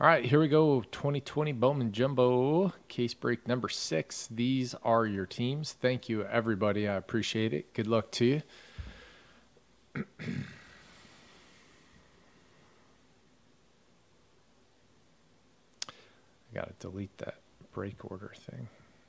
All right, here we go. 2020 Bowman Jumbo case break number 6. These are your teams. Thank you, everybody. I appreciate it. Good luck to you. I got to delete that break order thing.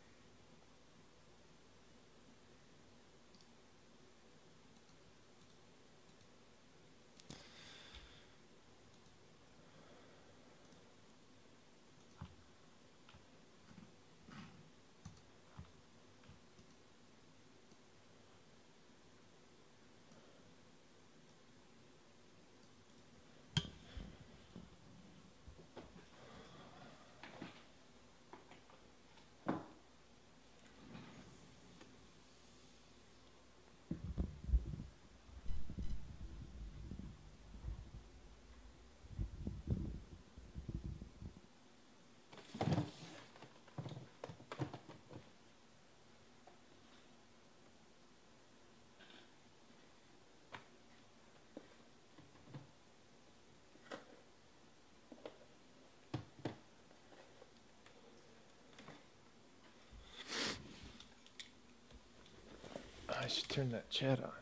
I should turn that chat on.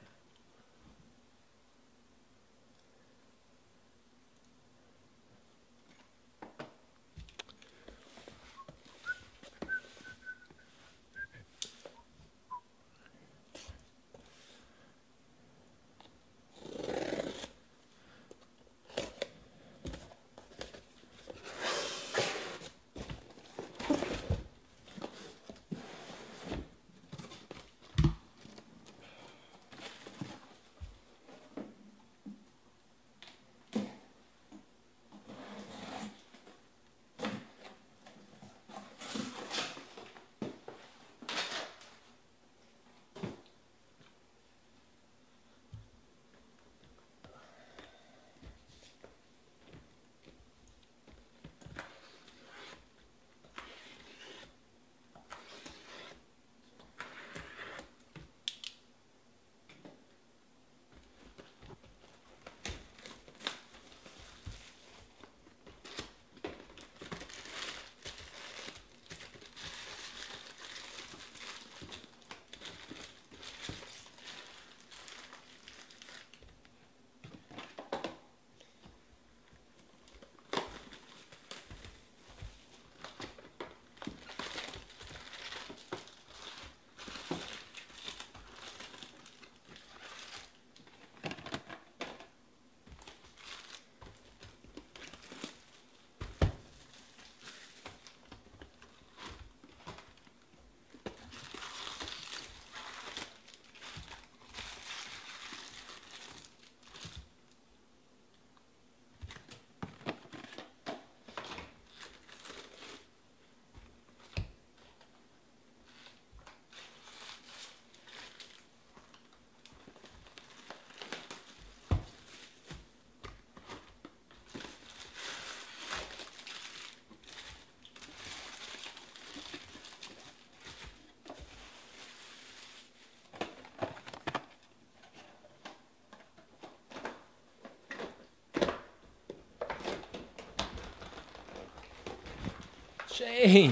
Shane.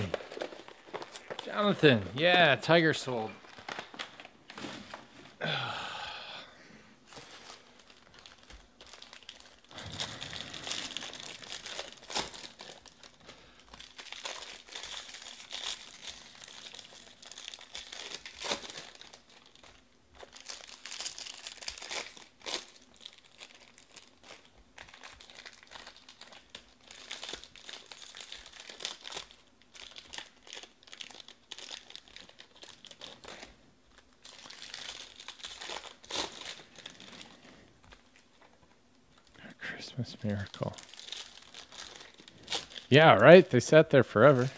Jonathan. Yeah, Tiger sold. Christmas miracle. Yeah, right? They sat there forever.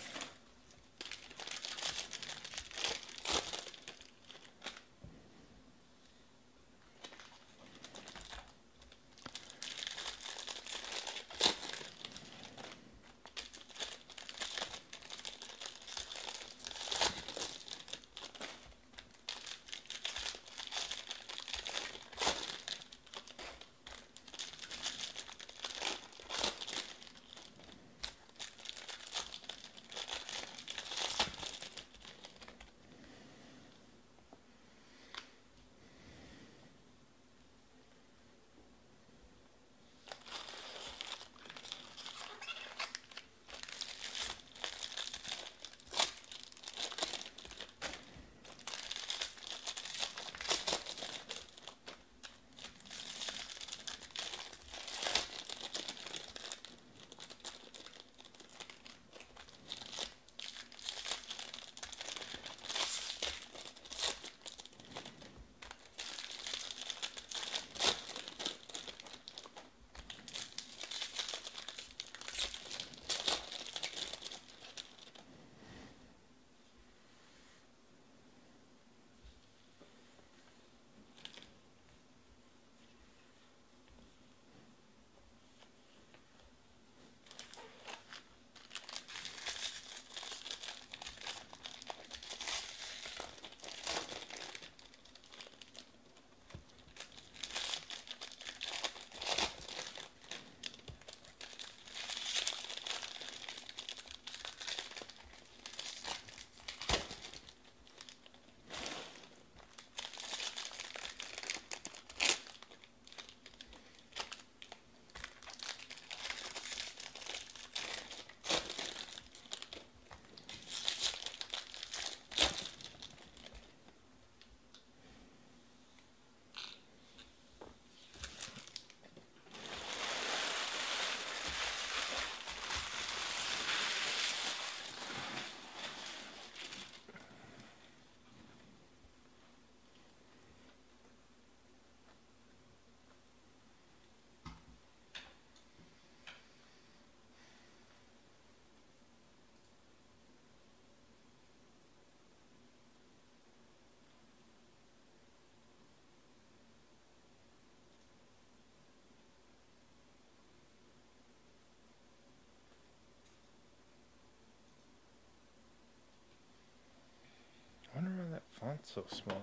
so small.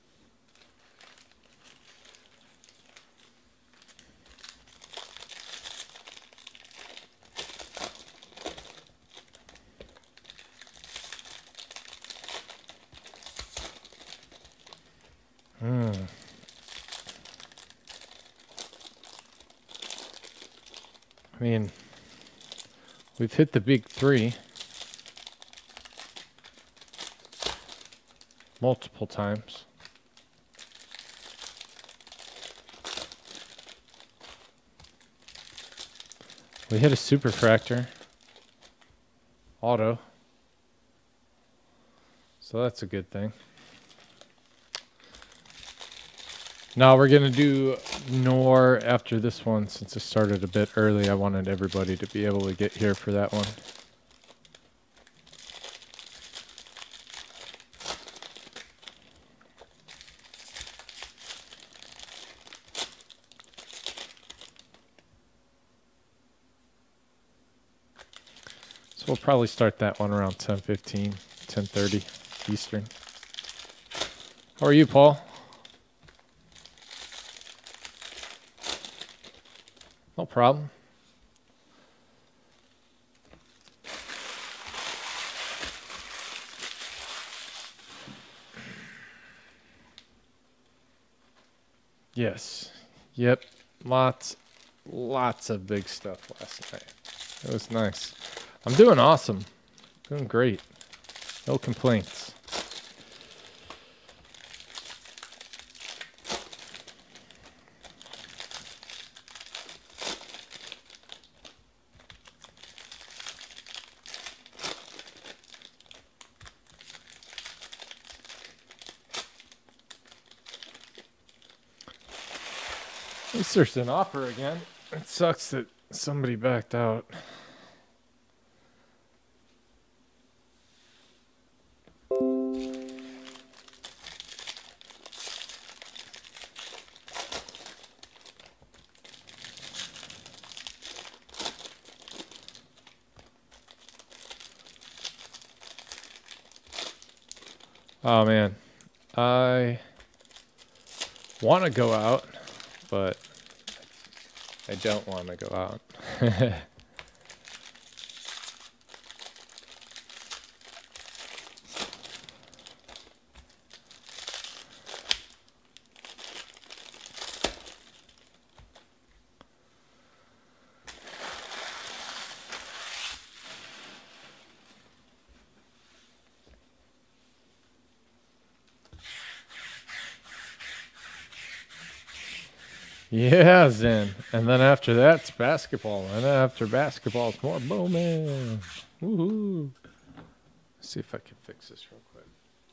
I mean, we've hit the big three multiple times. We hit a superfractor auto, so that's a good thing. Now we're gonna do Nor after this one. Since it started a bit early, I wanted everybody to be able to get here for that one. So we'll probably start that one around 10:15, 10:30 Eastern. How are you, Paul? No problem. Yes. Yep. Lots of big stuff last night. It was nice. I'm doing awesome. Doing great. No complaints. At least there's an offer again. It sucks that somebody backed out. Oh man, I want to go out, but I don't want to go out. Yeah, Zen. And then after that, it's basketball. And then after basketball, it's more Bowman. Woohoo. Let's see if I can fix this real quick.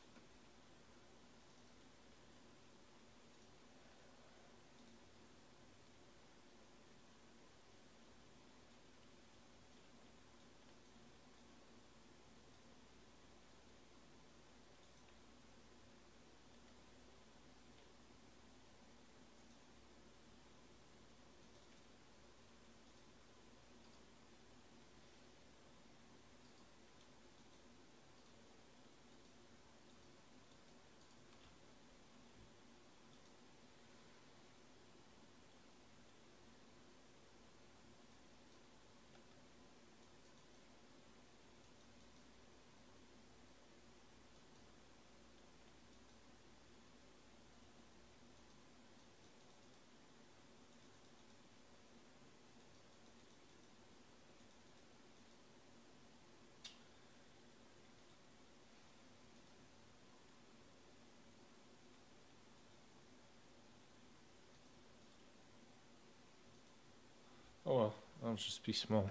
Oh well, I'll just be small.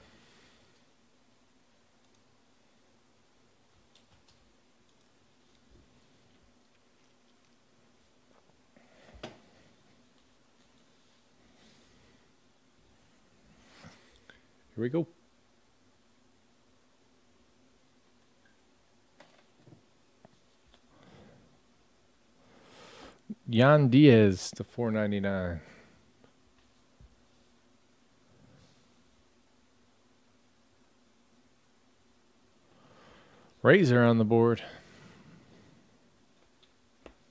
Here we go. Yan Diaz to 499. Razor on the board.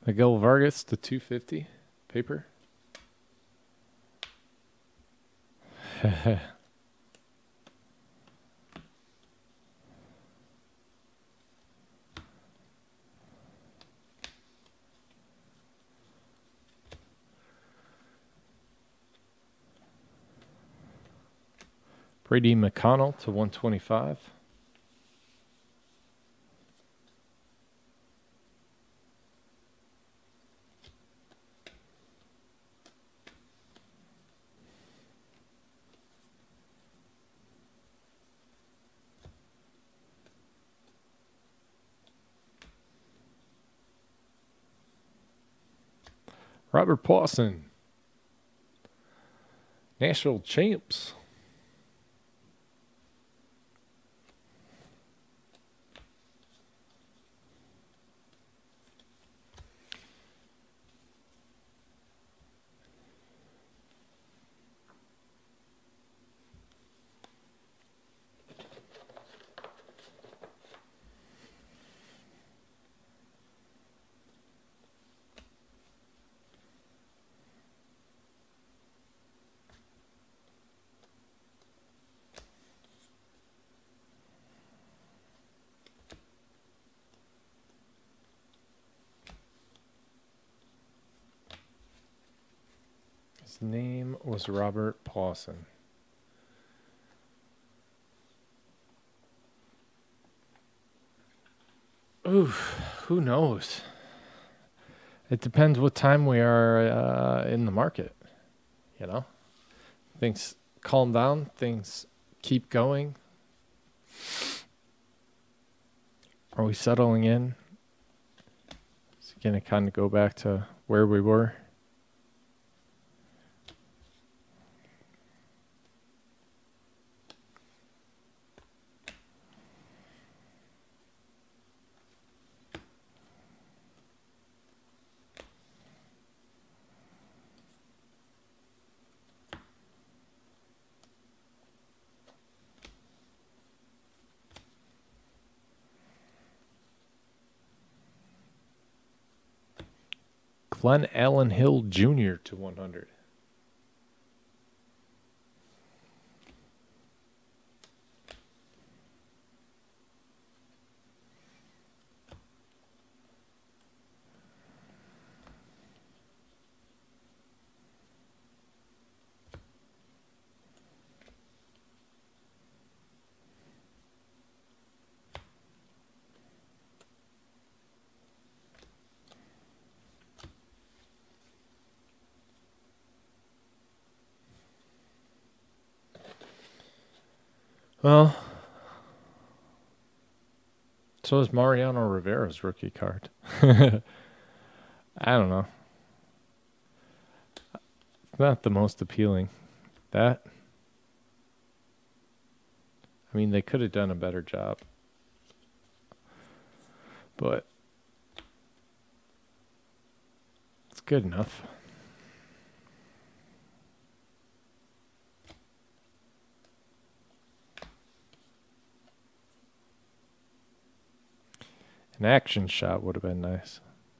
Miguel Vargas to 250 paper. Brady McConnell to 125. Robert Pawson. National champs. His name was Robert Pawson. Ooh, who knows? It depends what time we are in the market. You know, things calm down, things keep going. Are we settling in? Is it going to kind of go back to where we were? Glenn Allen Hill Jr. to 100. Well, so is Mariano Rivera's rookie card. I don't know. It's not the most appealing. That, I mean, they could have done a better job. But it's good enough. An action shot would have been nice.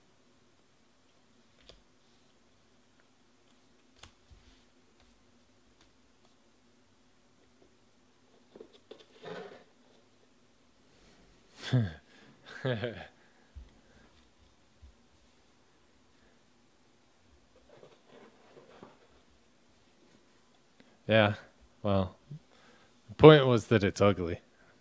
Yeah, well, the point was that it's ugly.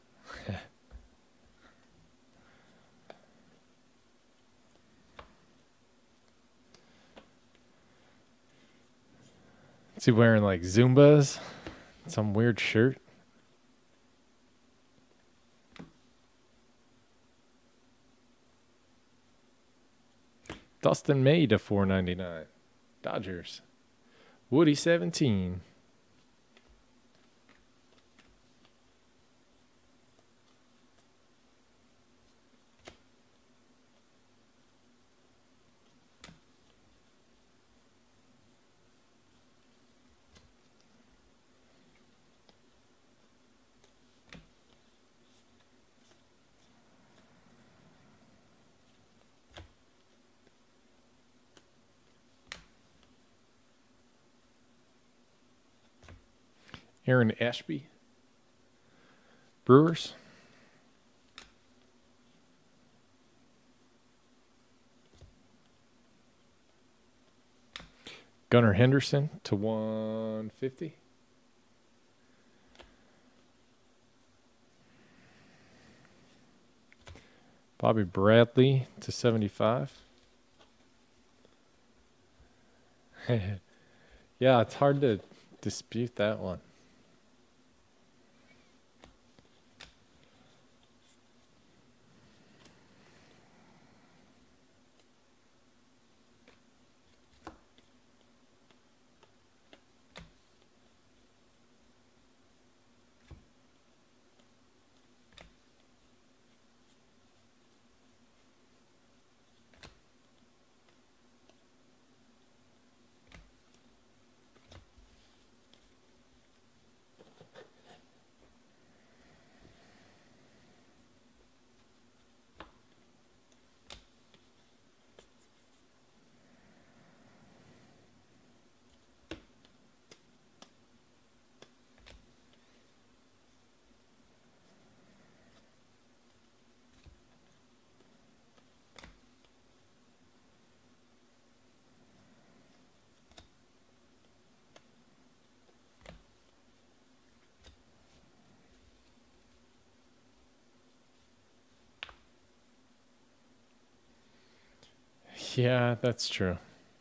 Is he wearing like Zumbas? Some weird shirt? Dustin May to 499. Dodgers. Woody 17. Aaron Ashby. Brewers. Gunnar Henderson to 150. Bobby Bradley to 75. Yeah, it's hard to dispute that one. Yeah, that's true.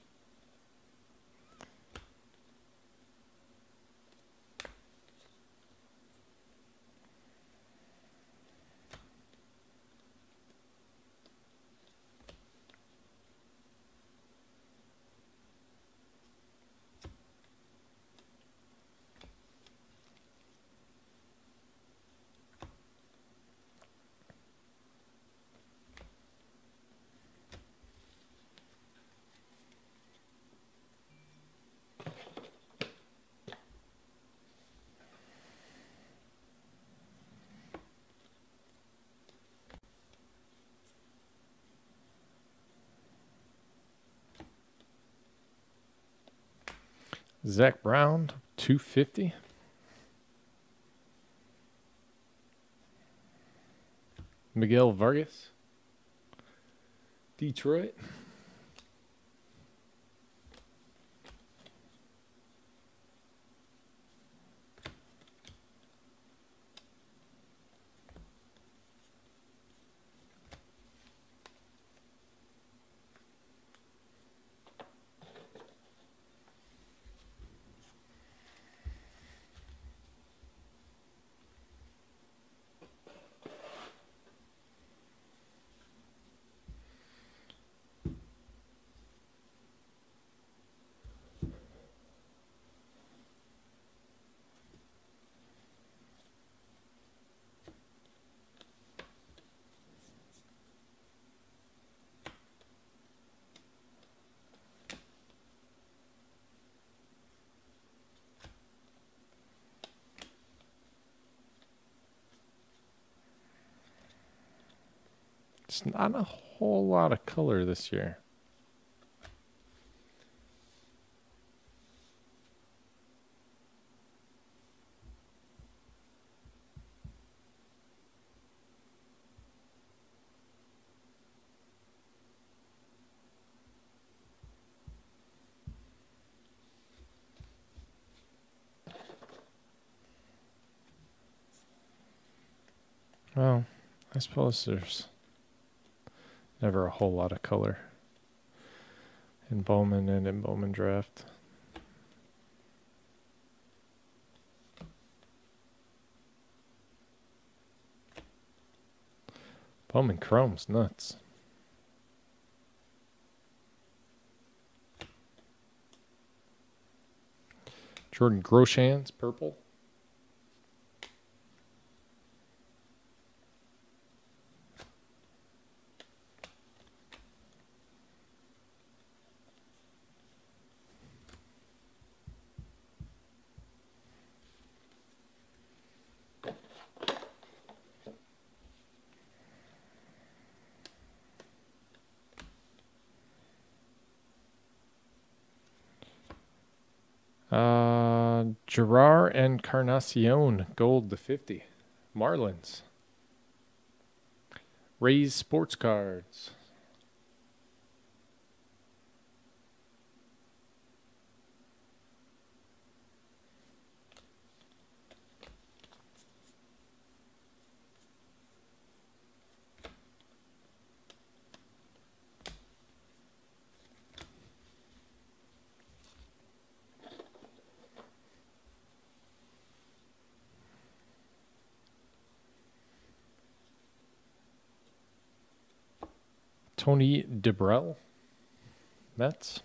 Zach Brown, 250. Miguel Vargas, Detroit. It's not a whole lot of color this year. Well, I suppose there's never a whole lot of color in Bowman and in Bowman draft. Bowman Chrome's nuts. Jordan Groshans, purple. Gerard Encarnacion, gold to 50. Marlins. Rays sports cards. Tony DeBrell, Mets.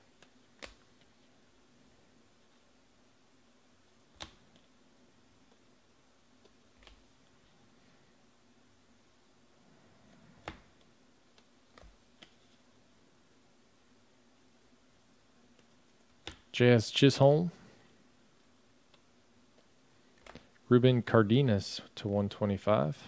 Jazz Chisholm. Ruben Cardenas to 125.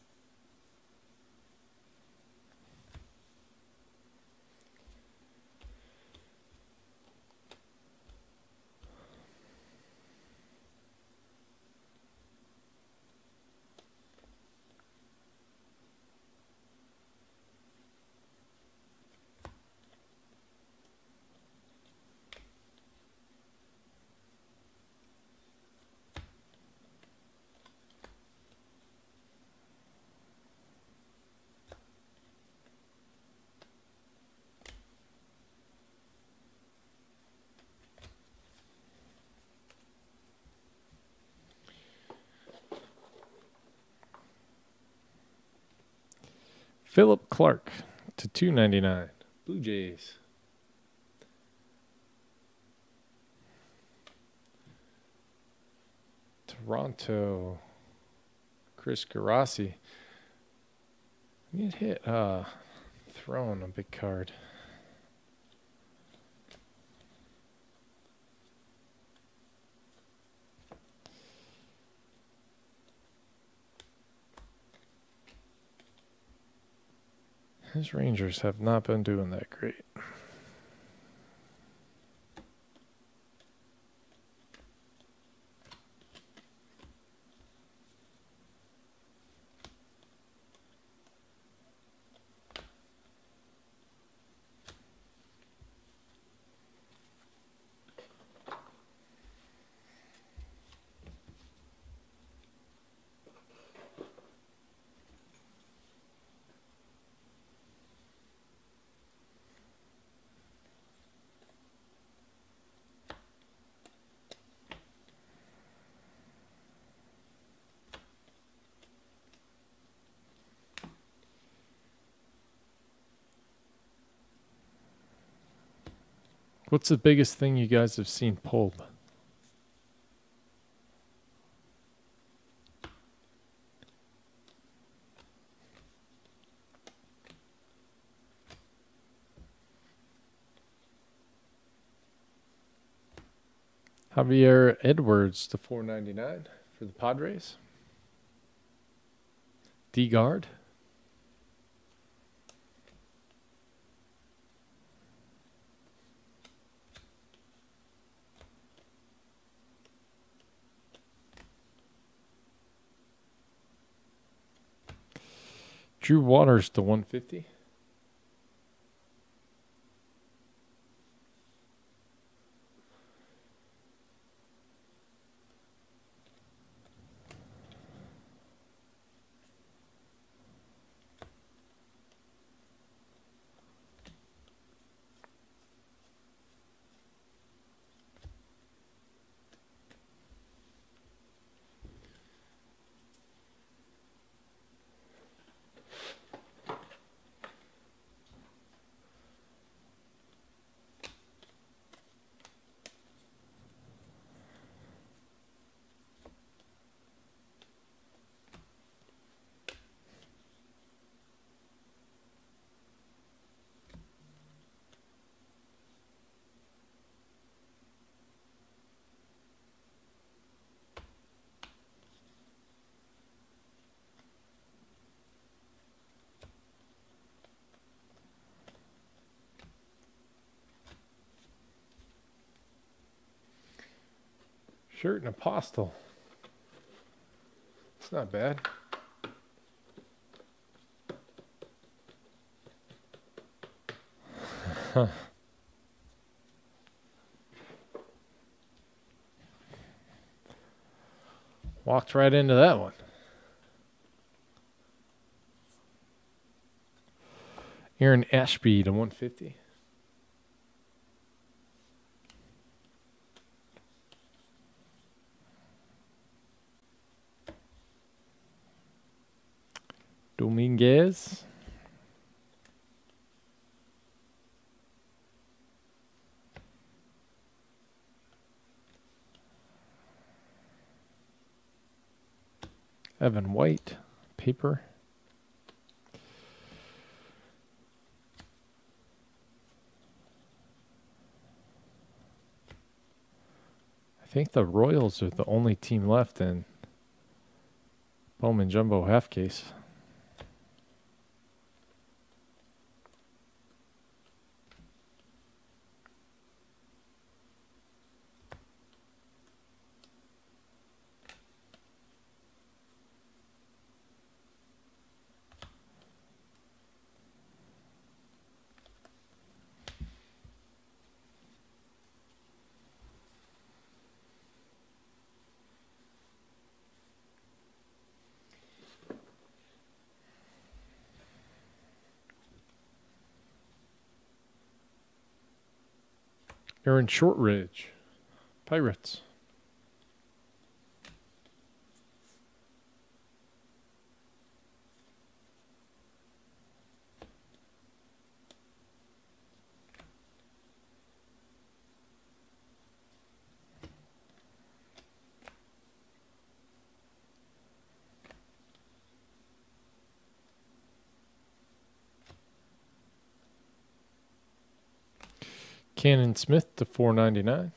Philip Clark to 299. Blue Jays. Toronto. Chris Garassi. Need hit throwing a big card. His Rangers have not been doing that great. What's the biggest thing you guys have seen pulled? Javier Edwards to 499 for the Padres. D-Guard. Drew Waters to 150. Shirt and Apostle. It's not bad. Huh. Walked right into that one. Aaron Ashby to 150. Dominguez. Evan White, paper. I think the Royals are the only team left in Bowman Jumbo half case. Aaron Shortridge, Pirates. Cannon Smith to 499.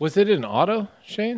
Was it an auto, Shane?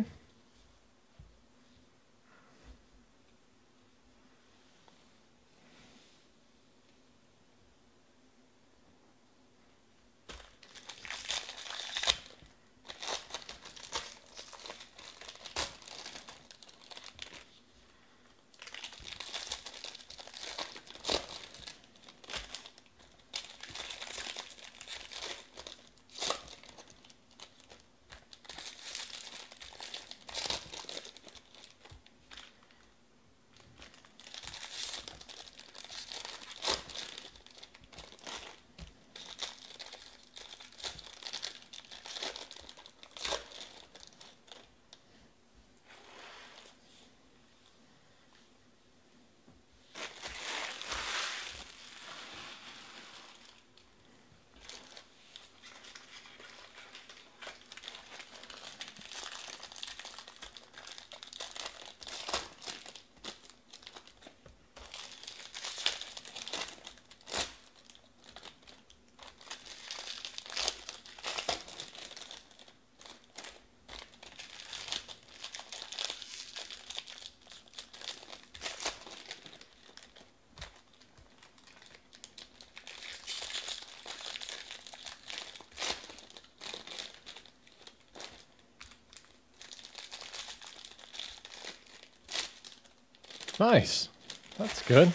Nice. That's good.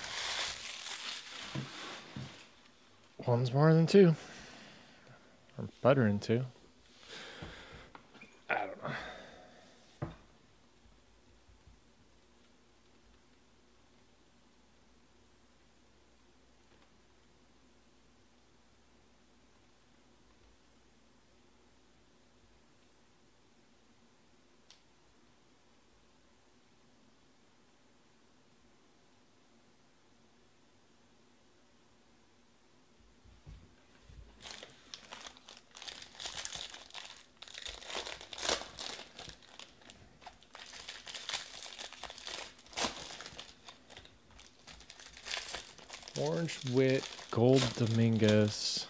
One's more than two. Or better than two. I don't know. Orange Wit, Gold Dominguez.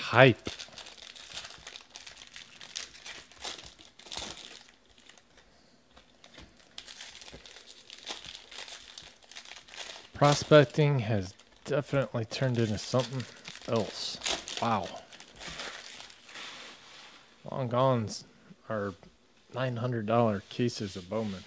Hype. Prospecting has definitely turned into something else. Wow. Long gones are $900 cases of Bowman.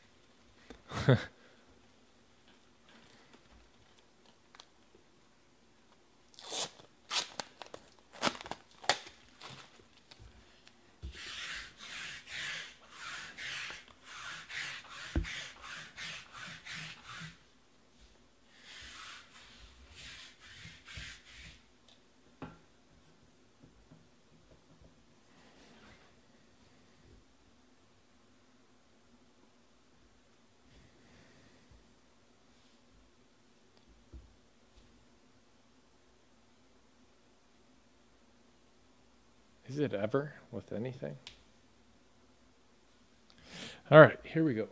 Is it ever with anything? All right, here we go.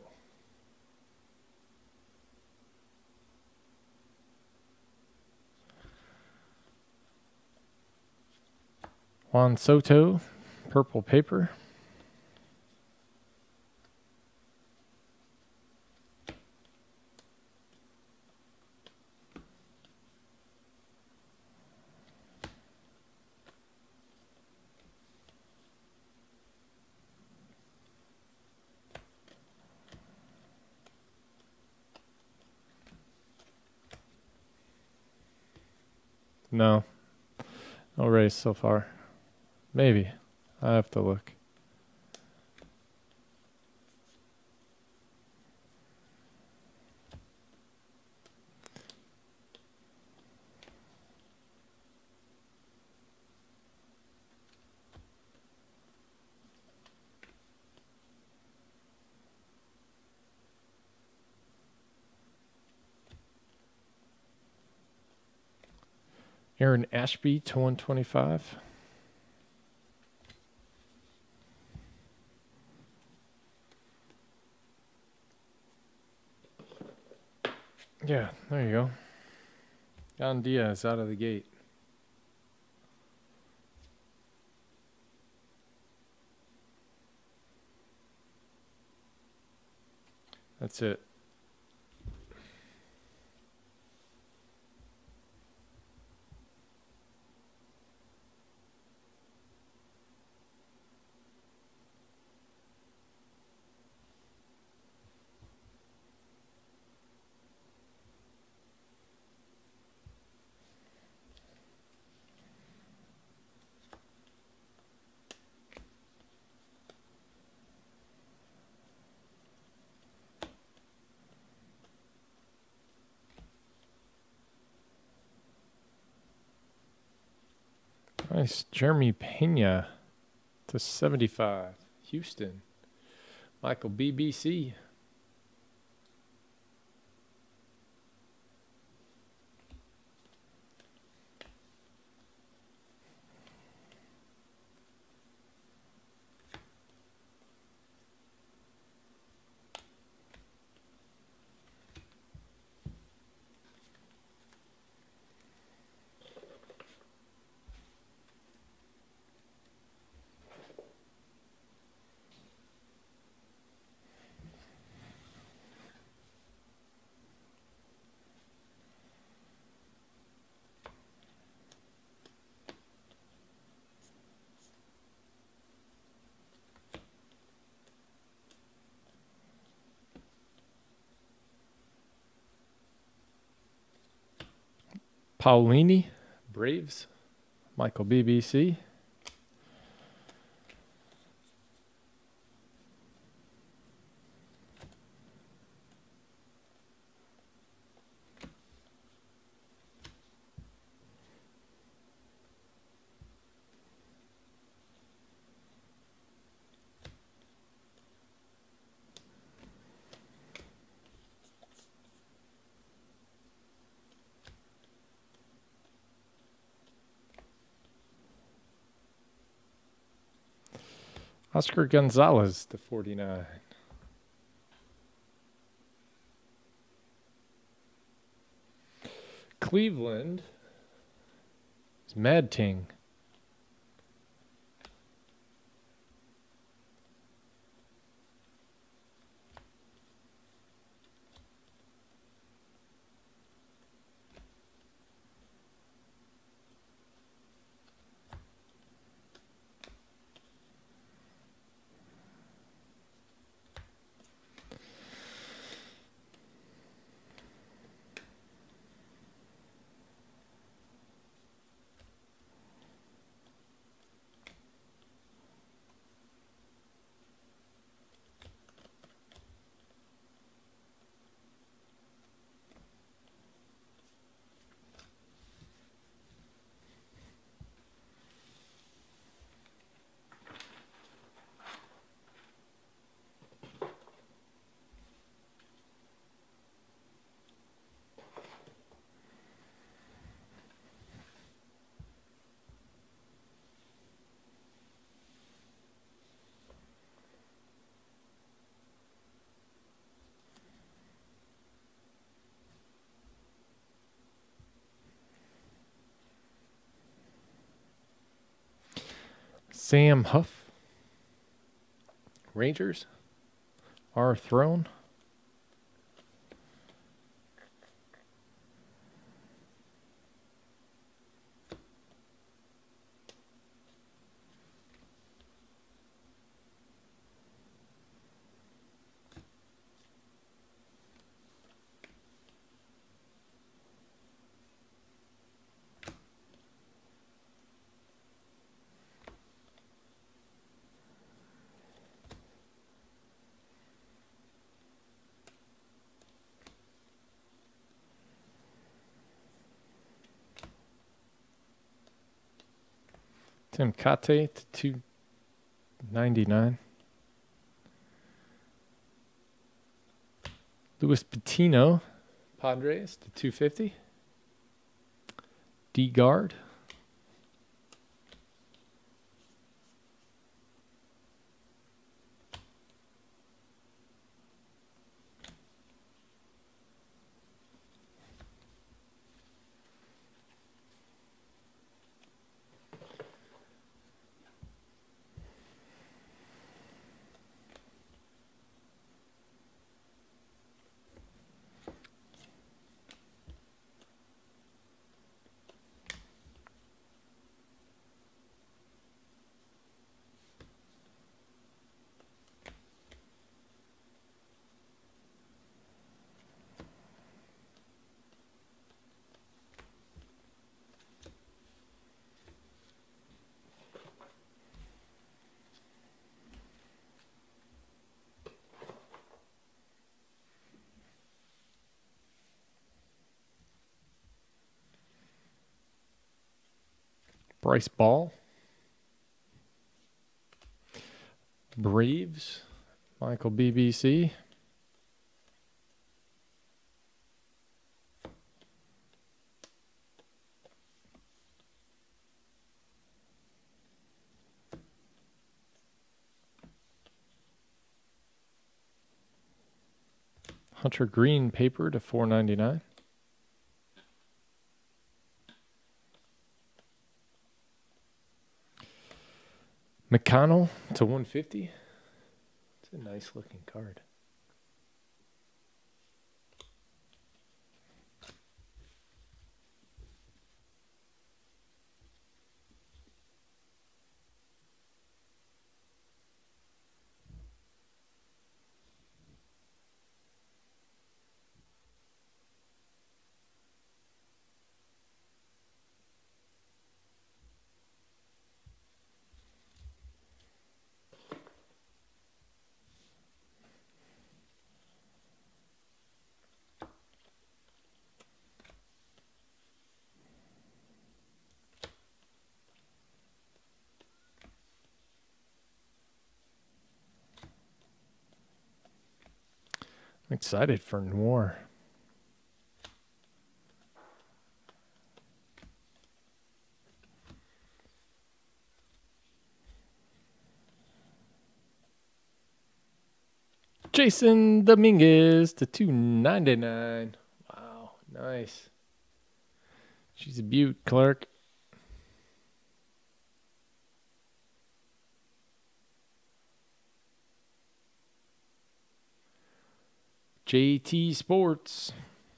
Juan Soto, purple paper. No. No race so far. Maybe. I have to look. Aaron Ashby to 125. Yeah, there you go. Don Diaz out of the gate. That's it. Nice. Jeremy Pena to 75. Houston. Michael BBC. Paulini. Braves. Michael BBC. Oscar Gonzalez to 49. Cleveland is Mad Ting Sam Huff. Rangers. R. Throne. Tim Kate to 299. Luis Patino, Padres to 250. D Guard. Bryce Ball. Braves. Michael BBC. Hunter Green paper to 499. McConnell to 150. It's a nice looking card. I'm excited for Noir. Jason Dominguez to 299. Wow, nice. She's a beaut, Clark. JT Sports.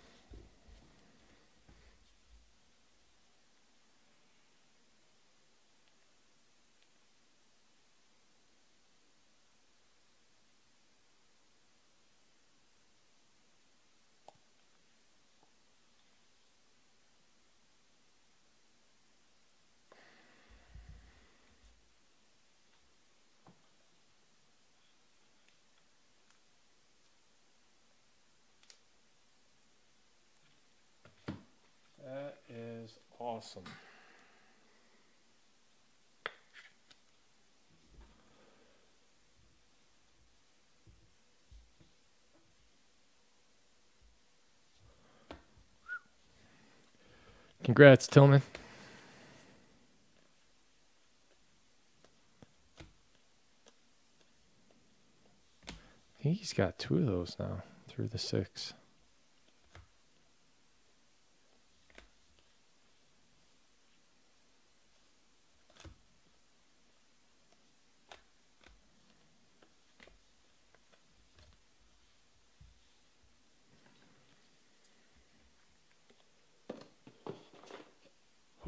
That is awesome. Congrats, Tillman. I think he's got 2 of those now through the 6.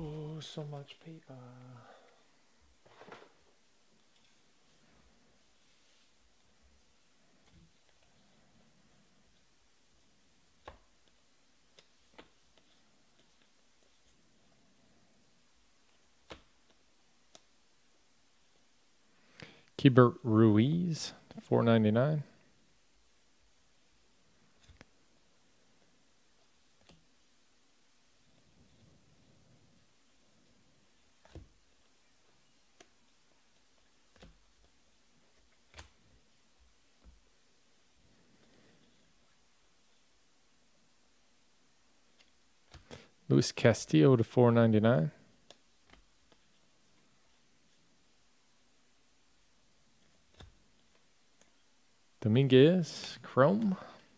Oh, so much paper. Keibert Ruiz, $4.99. Luis Castillo to $4.99. Dominguez, Chrome.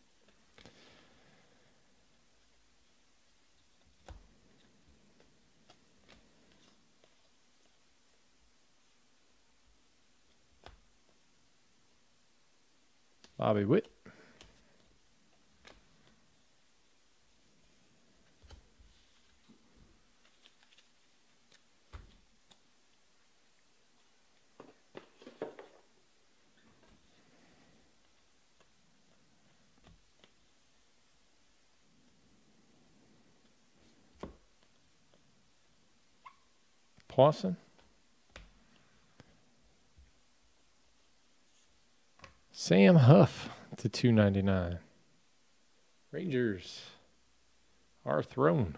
Bobby Witt. Pawson. Sam Huff to $2.99. Rangers. Our throne.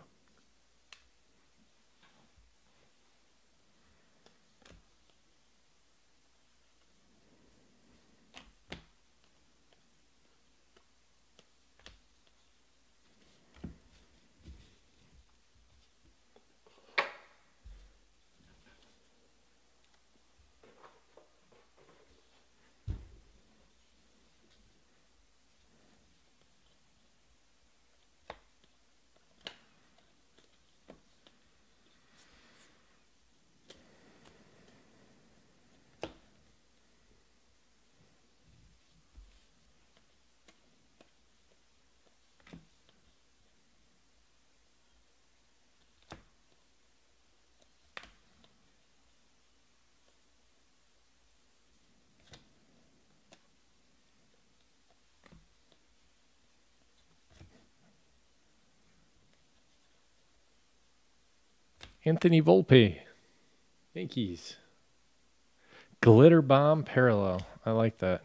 Anthony Volpe. Yankees. Glitter Bomb Parallel. I like that.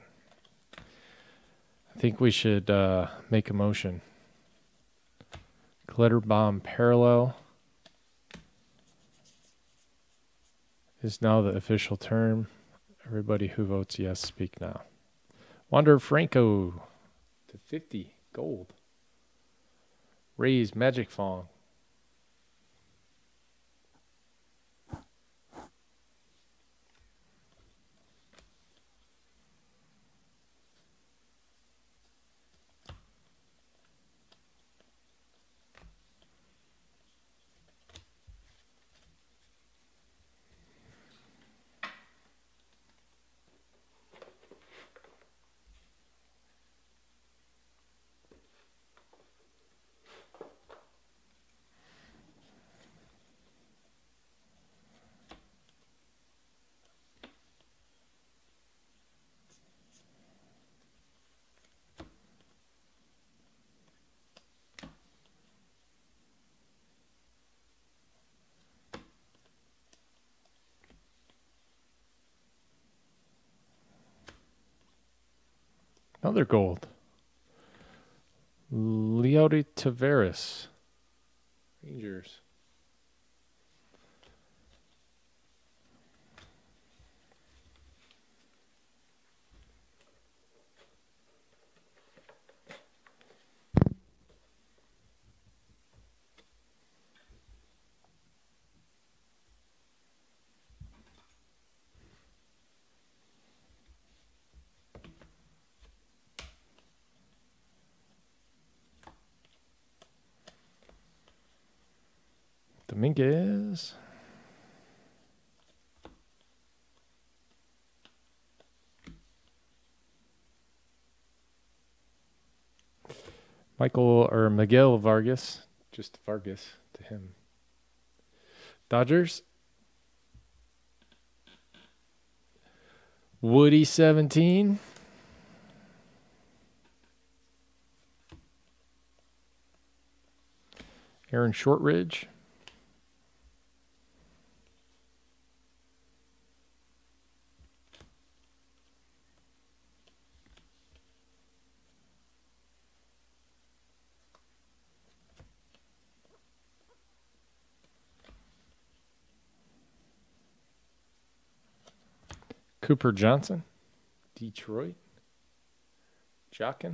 I think we should make a motion. Glitter Bomb Parallel is now the official term. Everybody who votes yes, speak now. Wander Franco to 50. Gold. Rays Magic Fong. Another gold. Leody Taveras. Rangers. Dominguez. Miguel Vargas. Just Vargas to him. Dodgers. Woody 17. Aaron Shortridge. Cooper Johnson. Detroit. Jockin.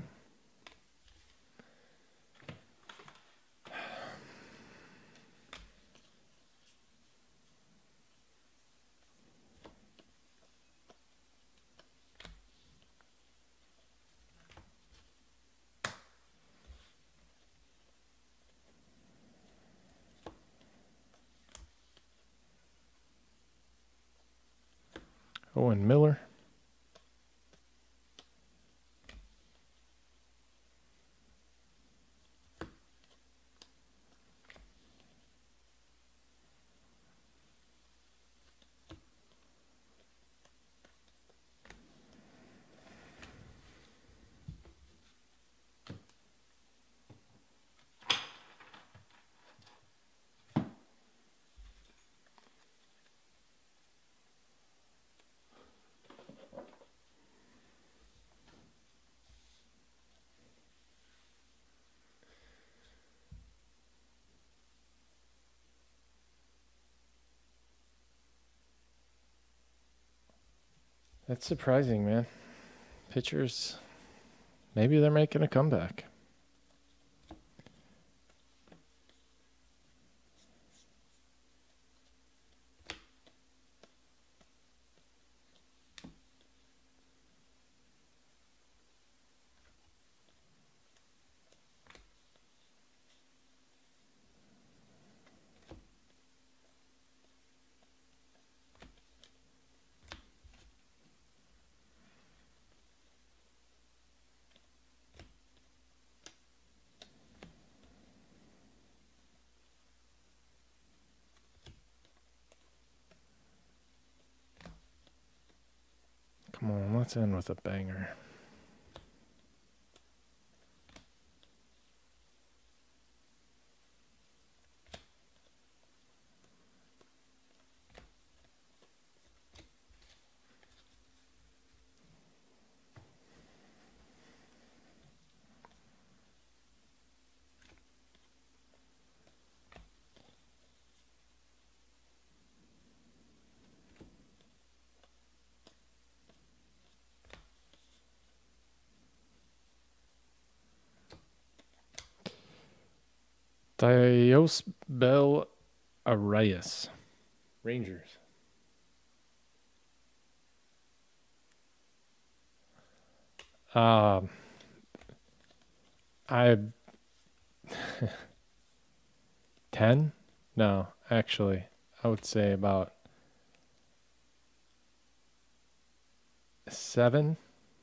Owen Miller. That's surprising, man. Pitchers, maybe they're making a comeback. Come on, let's end with a banger. Dios Bell Arias. Rangers. I 10? No, actually, I would say about 7.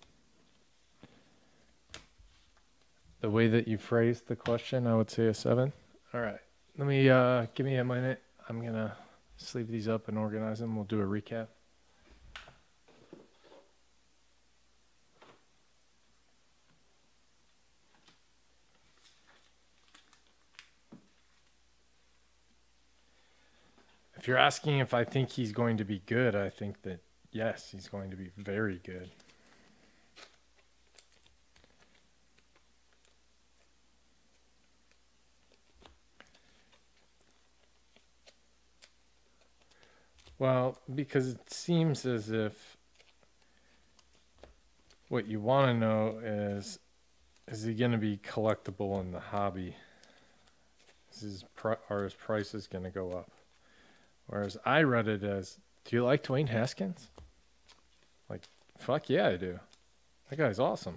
The way that you phrased the question, I would say a 7. All right. Let me give me a minute. I'm going to sleeve these up and organize them. We'll do a recap. If you're asking if I think he's going to be good, I think that, yes, he's going to be very good. Well, because it seems as if what you want to know is he going to be collectible in the hobby? Are his prices going to go up? Whereas I read it as, do you like Dwayne Haskins? Like, fuck yeah, I do. That guy's awesome.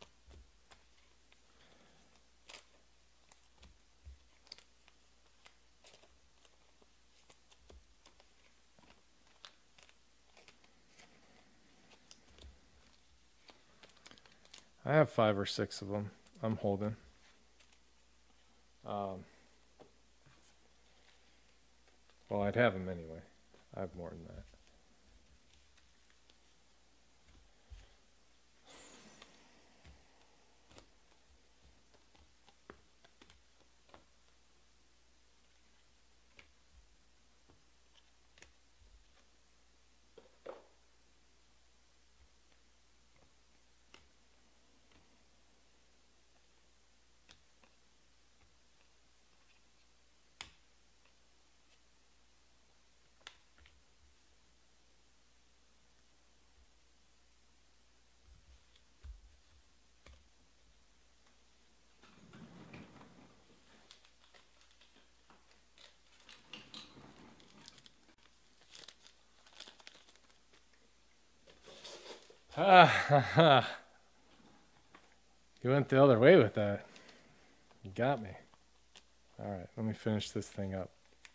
I have 5 or 6 of them. I'm holding. Well, I'd have them anyway. I have more than that. Ha ha ha. You went the other way with that. You got me. All right, let me finish this thing up.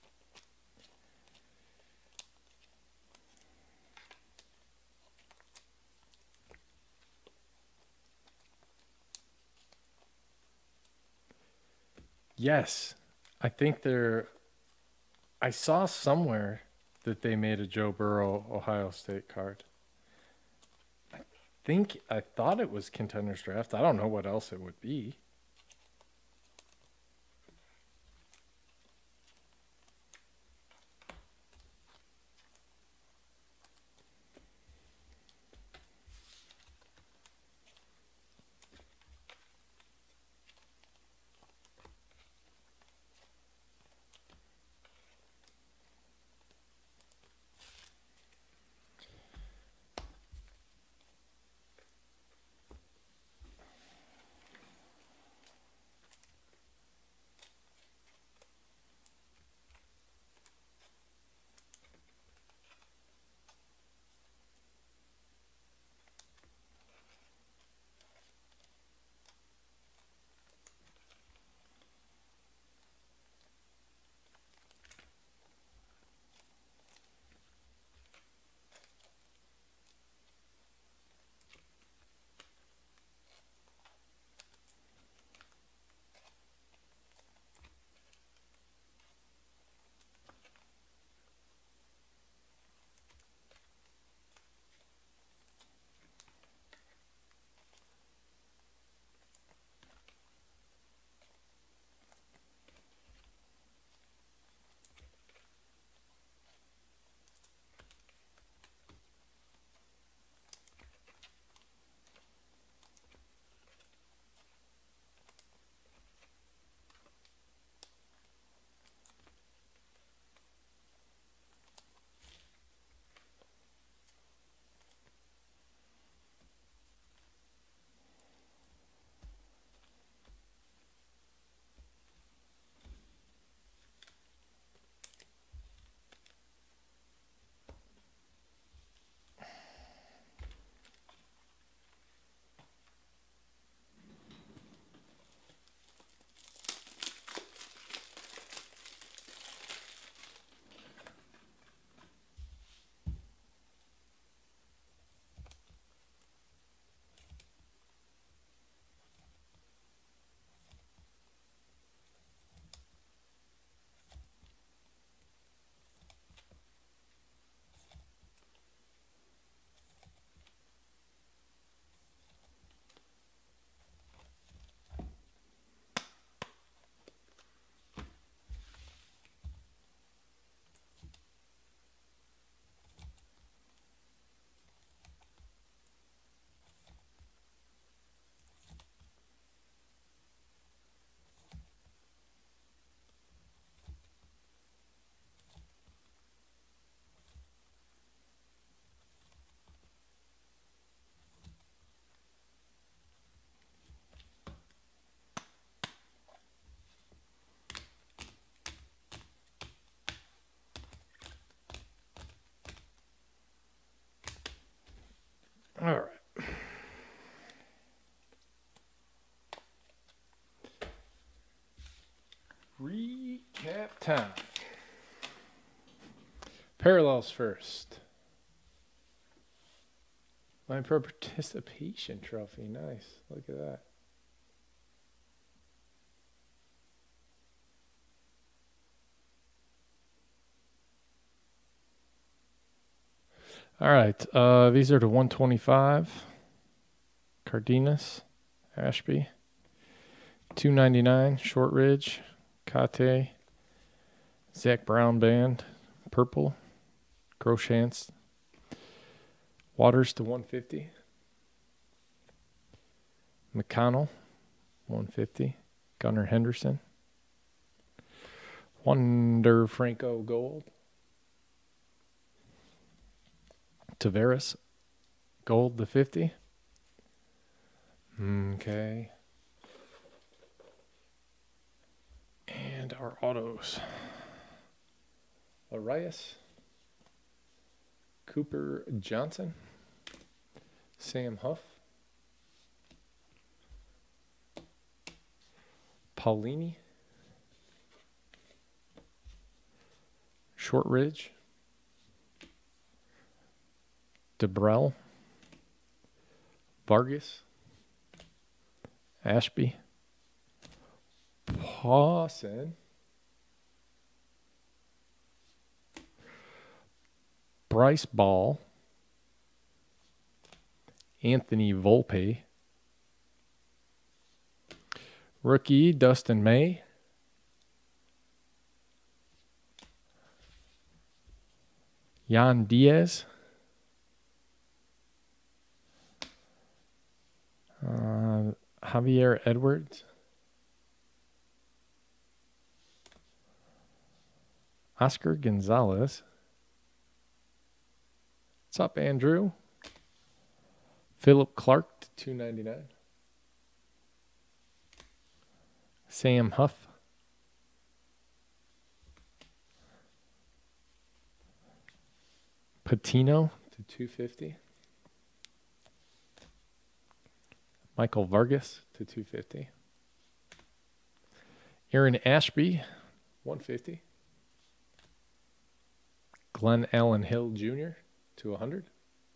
Yes, I think I saw somewhere that they made a Joe Burrow Ohio State card. I thought it was Contenders Draft. I don't know what else it would be. All right. Recap time. Parallels first. My participation trophy. Nice. Look at that. All right. These are the 125. Cardenas, Ashby. 299, Short Ridge, Kate, Zach Brown Band, Purple, Groshans, Waters to 150. McConnell, 150. Gunnar Henderson. Wonder Franco Gold. Tavares, Gold to 50. Okay. And our autos. Arias, Cooper Johnson, Sam Huff, Paulini, Short Ridge, DeBrell, Vargas, Ashby, Pawson, Bryce Ball, Anthony Volpe, rookie Dustin May, Yan Diaz, Javier Edwards, Oscar Gonzalez. What's up, Andrew? Philip Clark to 299. Sam Huff. Patino to 250. Michael Vargas to 250. Aaron Ashby, 150. Glenn Allen Hill Jr. to 100.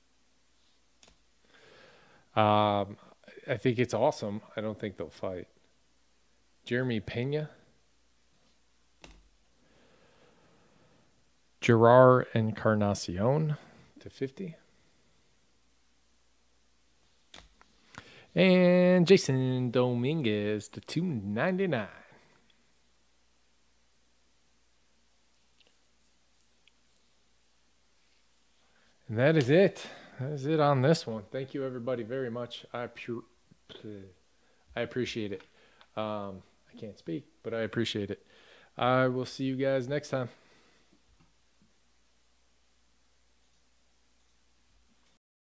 I think it's awesome. I don't think they'll fight. Jeremy Pena. Gerard Encarnacion to 50. And Jason Dominguez to 299. And that is it. That is it on this one. Thank you, everybody, very much. I appreciate it. I can't speak, but I appreciate it. I will see you guys next time.